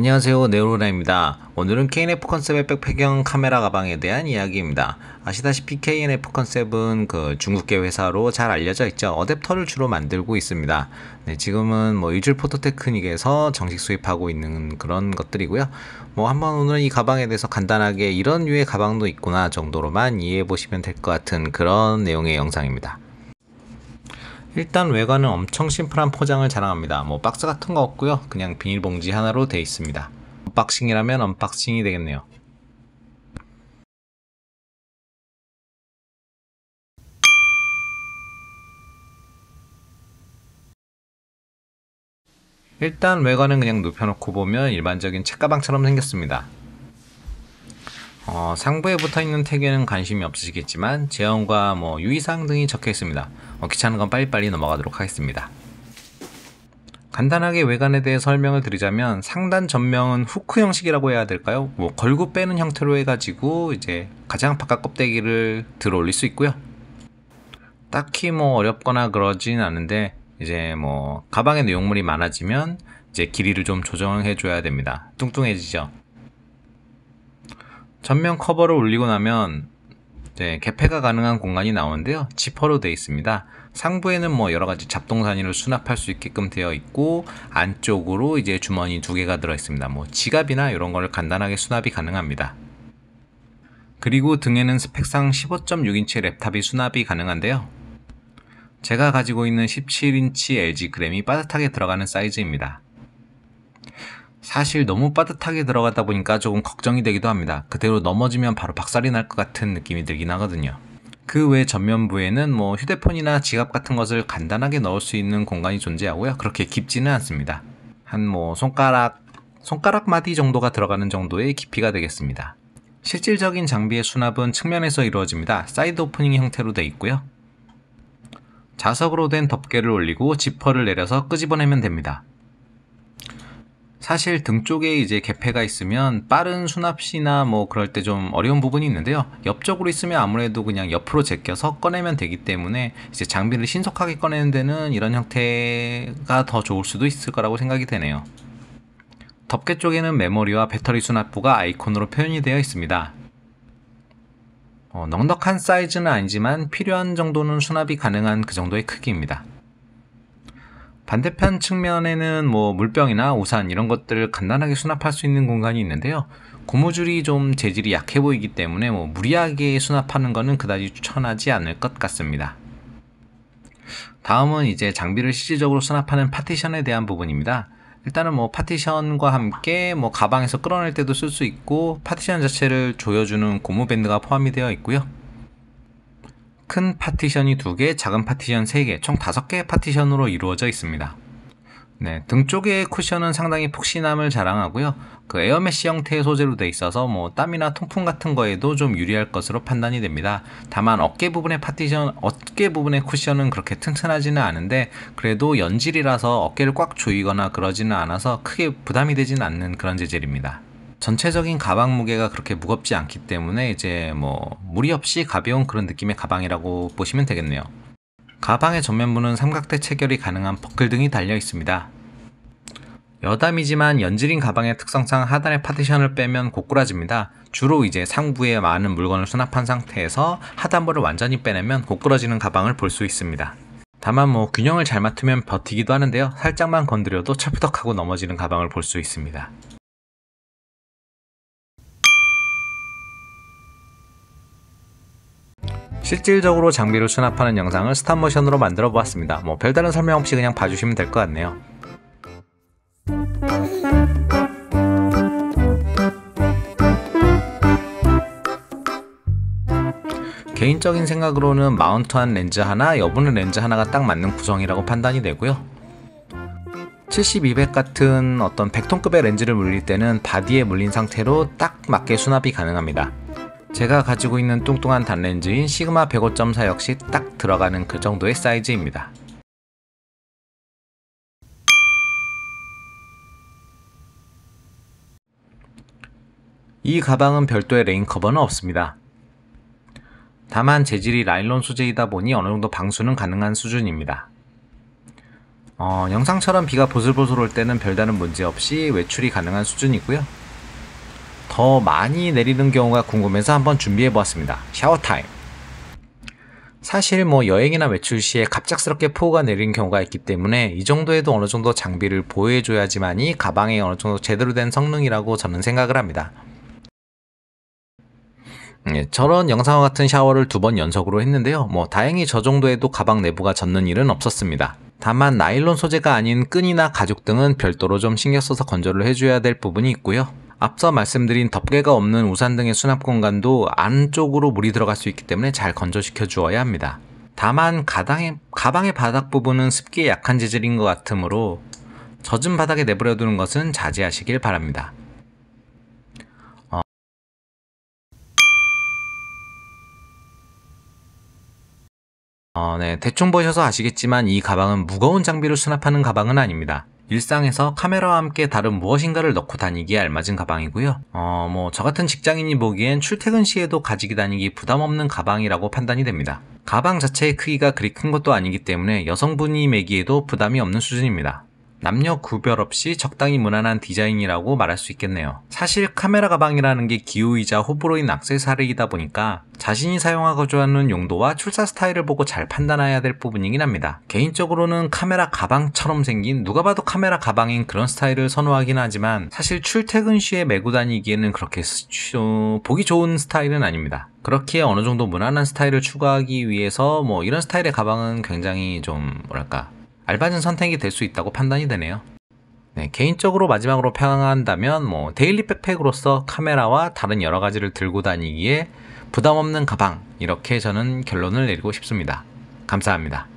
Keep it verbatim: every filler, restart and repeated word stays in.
안녕하세요, 네오로라입니다. 오늘은 케이엔에프 컨셉의 백패경 카메라 가방에 대한 이야기입니다. 아시다시피 케이엔에프 컨셉은 그 중국계 회사로 잘 알려져 있죠. 어댑터를 주로 만들고 있습니다. 네, 지금은 뭐 이즐 포토테크닉에서 정식 수입하고 있는 그런 것들이고요. 뭐 한번 오늘 이 가방에 대해서 간단하게 이런 류의 가방도 있구나 정도로만 이해해 보시면 될 것 같은 그런 내용의 영상입니다. 일단 외관은 엄청 심플한 포장을 자랑합니다. 뭐 박스 같은 거 없고요. 그냥 비닐봉지 하나로 되어 있습니다. 언박싱이라면 언박싱이 되겠네요. 일단 외관은 그냥 눕혀놓고 보면 일반적인 책가방처럼 생겼습니다. 어, 상부에 붙어있는 태그에는 관심이 없으시겠지만 제형과 뭐 유의사항 등이 적혀 있습니다. 어, 귀찮은 건 빨리빨리 넘어가도록 하겠습니다. 간단하게 외관에 대해 설명을 드리자면 상단 전면은 후크 형식이라고 해야 될까요? 뭐 걸고 빼는 형태로 해가지고 이제 가장 바깥 껍데기를 들어 올릴 수 있고요. 딱히 뭐 어렵거나 그러진 않은데 이제 뭐 가방에 내용물이 많아지면 이제 길이를 좀 조정해 줘야 됩니다. 뚱뚱해지죠. 전면 커버를 올리고 나면 이제 개폐가 가능한 공간이 나오는데요. 지퍼로 되어 있습니다. 상부에는 뭐 여러가지 잡동사니를 수납할 수 있게끔 되어 있고 안쪽으로 이제 주머니 두 개가 들어 있습니다. 뭐 지갑이나 이런 거를 간단하게 수납이 가능합니다. 그리고 등에는 스펙상 십오 점 육 인치 랩탑이 수납이 가능한데요. 제가 가지고 있는 십칠 인치 엘지 그램이 빠듯하게 들어가는 사이즈입니다. 사실 너무 빠듯하게 들어가다 보니까 조금 걱정이 되기도 합니다. 그대로 넘어지면 바로 박살이 날 것 같은 느낌이 들긴 하거든요. 그 외 전면부에는 뭐 휴대폰이나 지갑 같은 것을 간단하게 넣을 수 있는 공간이 존재하고요. 그렇게 깊지는 않습니다. 한 뭐 손가락, 손가락 마디 정도가 들어가는 정도의 깊이가 되겠습니다. 실질적인 장비의 수납은 측면에서 이루어집니다. 사이드 오프닝 형태로 되어 있고요. 자석으로 된 덮개를 올리고 지퍼를 내려서 끄집어내면 됩니다. 사실 등 쪽에 이제 개폐가 있으면 빠른 수납 시나 뭐 그럴 때 좀 어려운 부분이 있는데요. 옆쪽으로 있으면 아무래도 그냥 옆으로 제껴서 꺼내면 되기 때문에 이제 장비를 신속하게 꺼내는 데는 이런 형태가 더 좋을 수도 있을 거라고 생각이 되네요. 덮개 쪽에는 메모리와 배터리 수납부가 아이콘으로 표현이 되어 있습니다. 어, 넉넉한 사이즈는 아니지만 필요한 정도는 수납이 가능한 그 정도의 크기입니다. 반대편 측면에는 뭐 물병이나 우산 이런 것들을 간단하게 수납할 수 있는 공간이 있는데요. 고무줄이 좀 재질이 약해 보이기 때문에 뭐 무리하게 수납하는 것은 그다지 추천하지 않을 것 같습니다. 다음은 이제 장비를 실질적으로 수납하는 파티션에 대한 부분입니다. 일단은 뭐 파티션과 함께 뭐 가방에서 끌어낼 때도 쓸 수 있고 파티션 자체를 조여주는 고무 밴드가 포함이 되어 있고요. 큰 파티션이 두 개, 작은 파티션 세 개, 총 다섯 개의 파티션으로 이루어져 있습니다. 네, 등 쪽의 쿠션은 상당히 푹신함을 자랑하고요. 그 에어메쉬 형태의 소재로 되어 있어서 뭐 땀이나 통풍 같은 거에도 좀 유리할 것으로 판단이 됩니다. 다만 어깨 부분의 파티션, 어깨 부분의 쿠션은 그렇게 튼튼하지는 않은데 그래도 연질이라서 어깨를 꽉 조이거나 그러지는 않아서 크게 부담이 되지는 않는 그런 재질입니다. 전체적인 가방 무게가 그렇게 무겁지 않기 때문에 이제 뭐 무리 없이 가벼운 그런 느낌의 가방이라고 보시면 되겠네요. 가방의 전면부는 삼각대 체결이 가능한 버클 등이 달려 있습니다. 여담이지만 연질인 가방의 특성상 하단의 파티션을 빼면 고꾸라집니다. 주로 이제 상부에 많은 물건을 수납한 상태에서 하단부를 완전히 빼내면 고꾸라지는 가방을 볼 수 있습니다. 다만 뭐 균형을 잘 맞추면 버티기도 하는데요. 살짝만 건드려도 철푸덕하고 넘어지는 가방을 볼 수 있습니다. 실질적으로 장비를 수납하는 영상을 스탑모션으로 만들어 보았습니다. 뭐 별다른 설명 없이 그냥 봐주시면 될 것 같네요. 개인적인 생각으로는 마운트한 렌즈 하나, 여분의 렌즈 하나가 딱 맞는 구성이라고 판단이 되고요. 칠십, 이백 같은 어떤 백 톤급의 렌즈를 물릴 때는 바디에 물린 상태로 딱 맞게 수납이 가능합니다. 제가 가지고 있는 뚱뚱한 단렌즈인 시그마 백오 점 사 역시 딱 들어가는 그 정도의 사이즈입니다. 이 가방은 별도의 레인 커버는 없습니다. 다만 재질이 나일론 소재이다 보니 어느정도 방수는 가능한 수준입니다. 어, 영상처럼 비가 보슬보슬 올 때는 별다른 문제 없이 외출이 가능한 수준이고요. 더 많이 내리는 경우가 궁금해서 한번 준비해 보았습니다. 샤워타임. 사실 뭐 여행이나 외출 시에 갑작스럽게 폭우가 내리는 경우가 있기 때문에 이 정도에도 어느 정도 장비를 보호해 줘야지만이 가방에 어느 정도 제대로 된 성능이라고 저는 생각을 합니다. 예, 저런 영상과 같은 샤워를 두 번 연속으로 했는데요. 뭐 다행히 저 정도에도 가방 내부가 젖는 일은 없었습니다. 다만 나일론 소재가 아닌 끈이나 가죽 등은 별도로 좀 신경 써서 건조를 해줘야 될 부분이 있고요. 앞서 말씀드린 덮개가 없는 우산 등의 수납 공간도 안쪽으로 물이 들어갈 수 있기 때문에 잘 건조시켜 주어야 합니다. 다만 가방의, 가방의 바닥 부분은 습기에 약한 재질인 것 같으므로 젖은 바닥에 내버려 두는 것은 자제하시길 바랍니다. 어, 어, 네, 대충 보셔서 아시겠지만 이 가방은 무거운 장비를 수납하는 가방은 아닙니다. 일상에서 카메라와 함께 다른 무엇인가를 넣고 다니기에 알맞은 가방이고요. 어, 뭐, 저 같은 직장인이 보기엔 출퇴근 시에도 가지고 다니기 부담 없는 가방이라고 판단이 됩니다. 가방 자체의 크기가 그리 큰 것도 아니기 때문에 여성분이 매기에도 부담이 없는 수준입니다. 남녀 구별 없이 적당히 무난한 디자인이라고 말할 수 있겠네요. 사실 카메라 가방이라는 게 기호이자 호불호인 액세서리이다 보니까 자신이 사용하고자 하는 용도와 출사 스타일을 보고 잘 판단해야 될 부분이긴 합니다. 개인적으로는 카메라 가방처럼 생긴 누가 봐도 카메라 가방인 그런 스타일을 선호하긴 하지만 사실 출퇴근 시에 메고 다니기에는 그렇게 어, 보기 좋은 스타일은 아닙니다. 그렇기에 어느 정도 무난한 스타일을 추구하기 위해서 뭐 이런 스타일의 가방은 굉장히 좀 뭐랄까 알맞은 선택이 될 수 있다고 판단이 되네요. 네, 개인적으로 마지막으로 평한다면 뭐 데일리 백팩으로서 카메라와 다른 여러 가지를 들고 다니기에 부담 없는 가방, 이렇게 저는 결론을 내리고 싶습니다. 감사합니다.